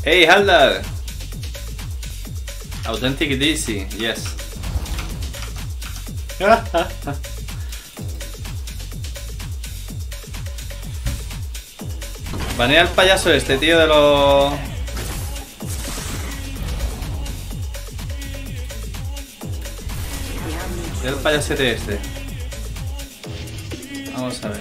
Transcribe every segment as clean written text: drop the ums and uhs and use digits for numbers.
Hey, Haldar! Authentic DC, yes. Banea al payaso este, tío, de los... El payasete este. Vamos a ver.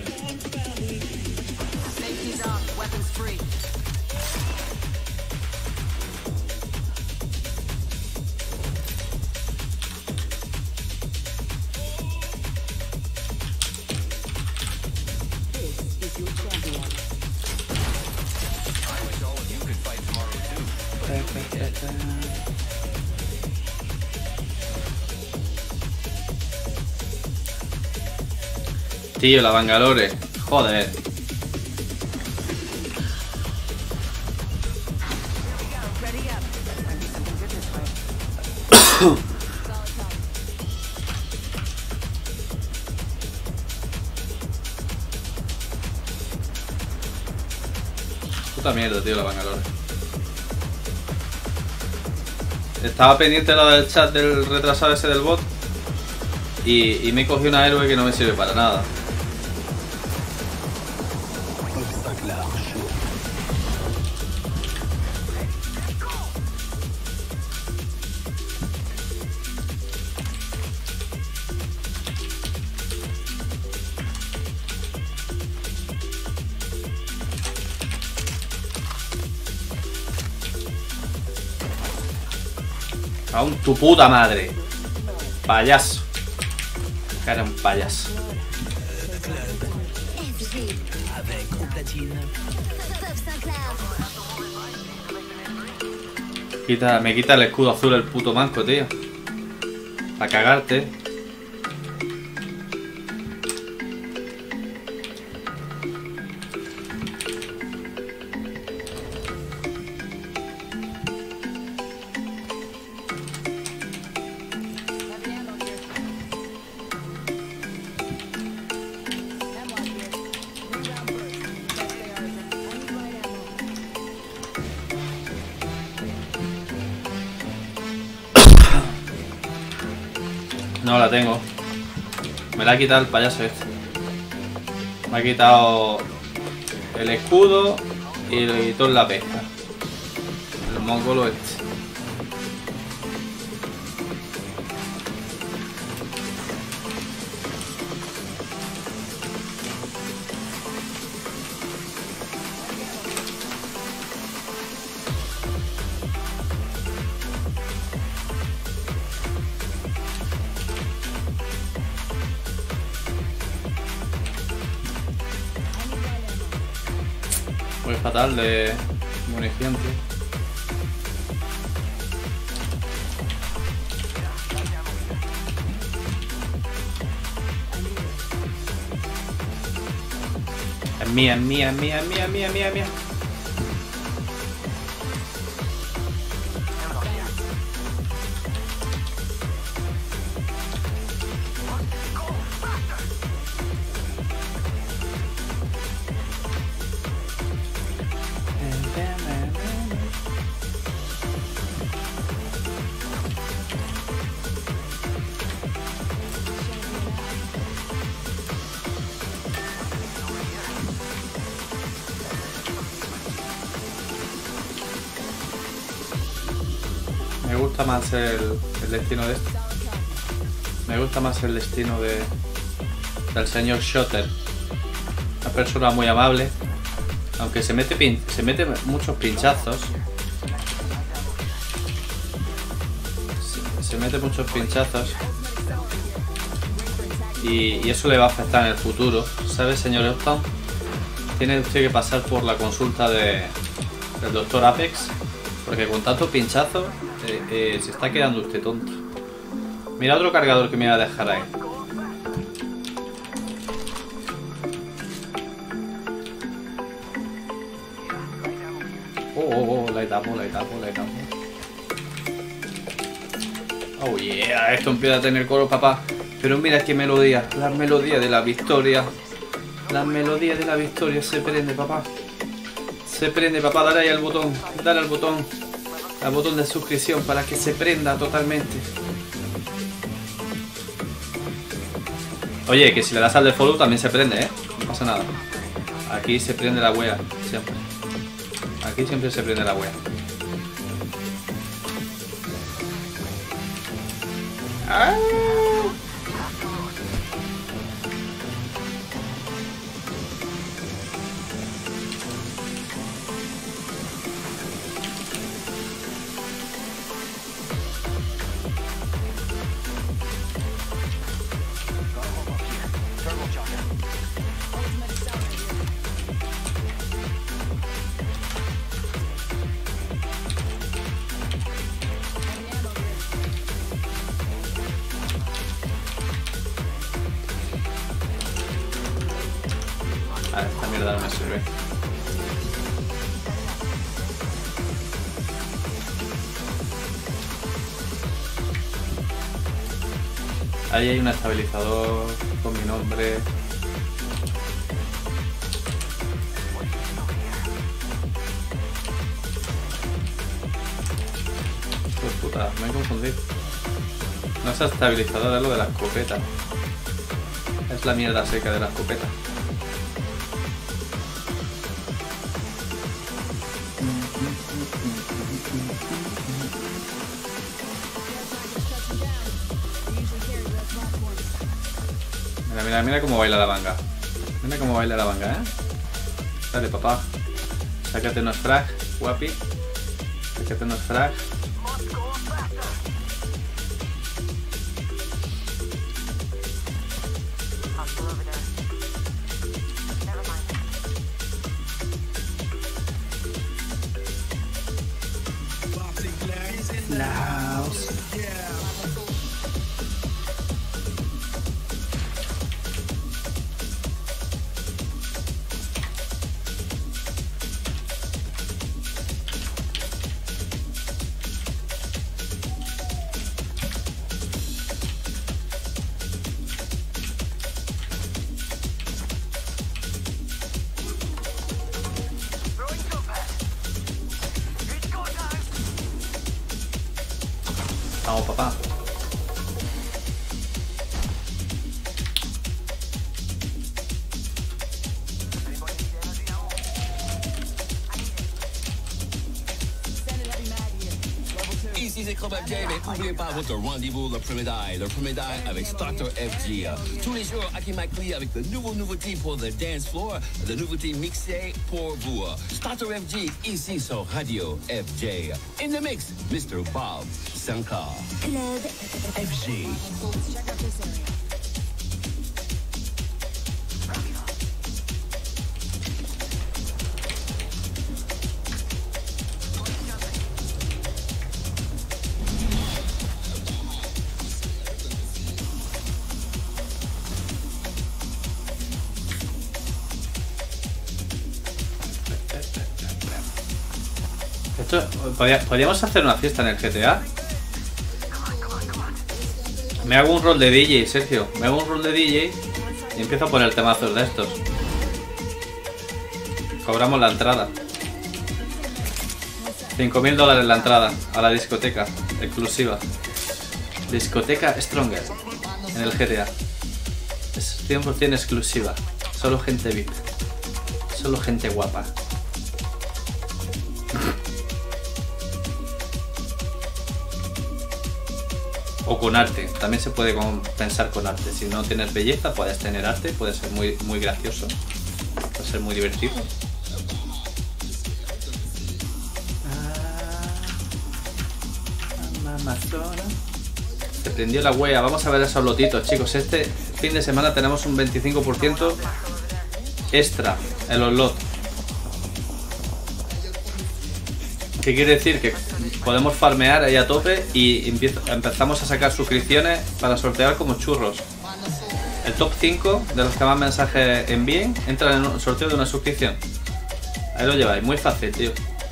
Tío, la Bangalore. Joder. Puta mierda, tío, la Bangalore. Estaba pendiente de lo del chat del retrasado ese del bot. Y me cogí una héroe que no me sirve para nada. Aún tu puta madre. Payaso. Era un payaso. Me quita el escudo azul el puto manco, tío. Para cagarte. No la tengo. Me la ha quitado el payaso este. Me ha quitado el escudo y le quitó la pesca. El mongolo este. Muy fatal de munición, tío. Es mía, es mía, es mía, es mía, es mía, es mía, es mía. Me gusta más el destino de este. Me gusta más el destino del señor Shotter. Una persona muy amable. Aunque se mete muchos pinchazos. Se mete muchos pinchazos. Y eso le va a afectar en el futuro. ¿Sabe, señor Upton? Tiene usted que pasar por la consulta del doctor Apex. Porque con tanto pinchazo se está quedando usted tonto. Mira otro cargador que me va a dejar ahí. La etapo. Oh yeah, esto empieza a tener coro, papá. Pero mira qué melodía, la melodía de la victoria. La melodía de la victoria se prende, papá. Se prende, papá, dale ahí al botón. Dale al botón. Al botón de suscripción para que se prenda totalmente. Oye, que si le das al de follow también se prende, ¿eh? No pasa nada. Aquí se prende la wea, siempre. Aquí siempre se prende la wea. ¡Ah! A ver, esta mierda no me sirve. Ahí hay un estabilizador con mi nombre. Pues puta, me he confundido. No es estabilizador, es lo de la escopeta. Es la mierda seca de la escopeta. Mira, mira, mira cómo baila la manga. Mira cómo baila la manga, ¿eh? Dale, papá. Sácate unos frags, guapi. Sácate unos frags. Laos. Vamos, papá. Ici c'est Club FJ, mais n'oubliez pas votre rendez-vous le premier die avec Starter FG. Tous les jours, Aki Makli avec de nouveautés pour le dance floor, de nouveautés mixées pour vous. Starter FG, ici sur Radio FJ. In the mix, Mr. Bob Sankar. Club FG. Esto, podríamos hacer una fiesta en el GTA. Me hago un rol de DJ, Sergio. Me hago un rol de DJ y empiezo a poner temazos de estos. Cobramos la entrada. 5.000 dólares la entrada a la discoteca exclusiva. Discoteca Stronger en el GTA. Es 100% exclusiva. Solo gente VIP. Solo gente guapa. O con arte, también se puede pensar con arte. Si no tienes belleza, puedes tener arte, puede ser muy gracioso, puede ser muy divertido. Se prendió la huella, vamos a ver esos lotitos, chicos. Este fin de semana tenemos un 25% extra en los lots. ¿Qué quiere decir? Que podemos farmear ahí a tope y empezamos a sacar suscripciones para sortear como churros. El top 5 de los que más mensajes envíen entran en un sorteo de una suscripción. Ahí lo lleváis, muy fácil, tío.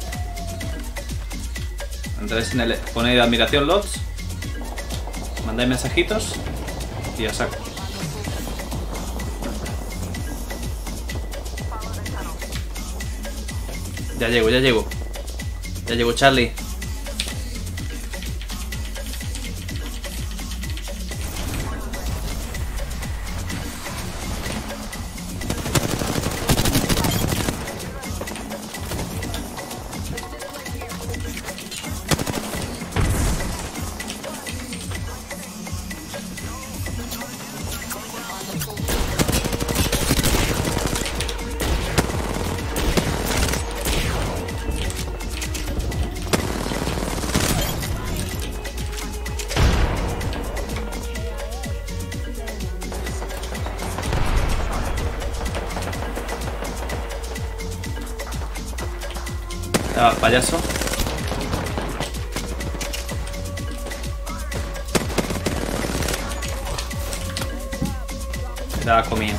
Entráis en el... ponéis admiración lots, mandáis mensajitos y ya saco. Ya llego, ya llego. Ya llego, Charlie. Ah, payaso. Ya la comía.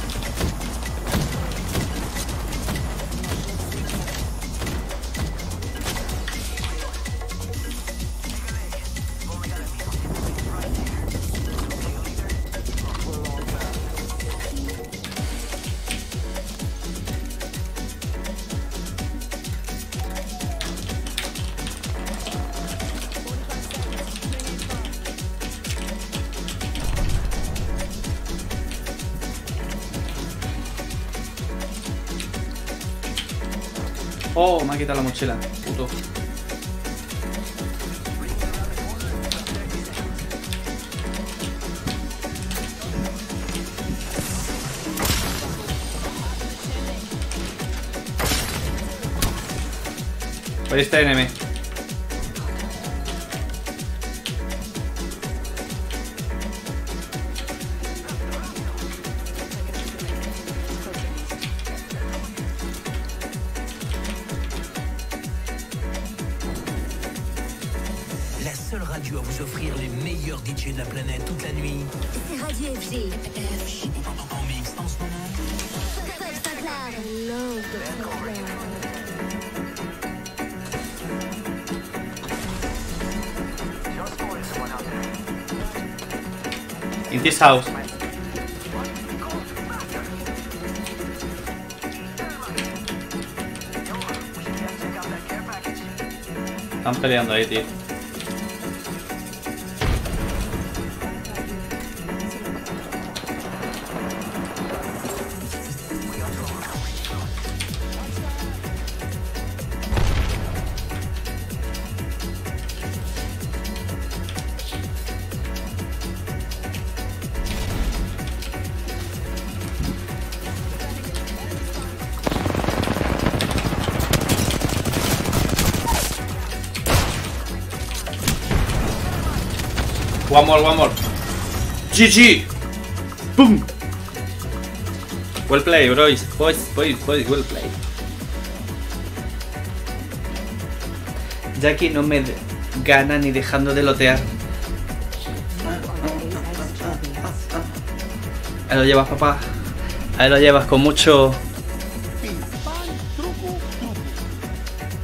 Oh, me ha quitado la mochila, puto. Ahí está enemy. La seule radio à vous offrir les meilleurs DJ de la planète toute la nuit. C'est Radio FG. En mix en ce moment. Top Stadler. Love Stadler. In this house. Están peleando ahí, tío. One more, one more. GG! Boom! Well played, boys. Boys, well played. Jackie no me gana ni dejando de lotear. Ahí lo llevas, papá. Ahí lo llevas con mucho...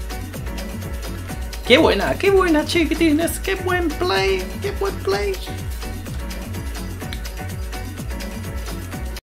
qué buena, chiquitines, qué buen play, qué buen play.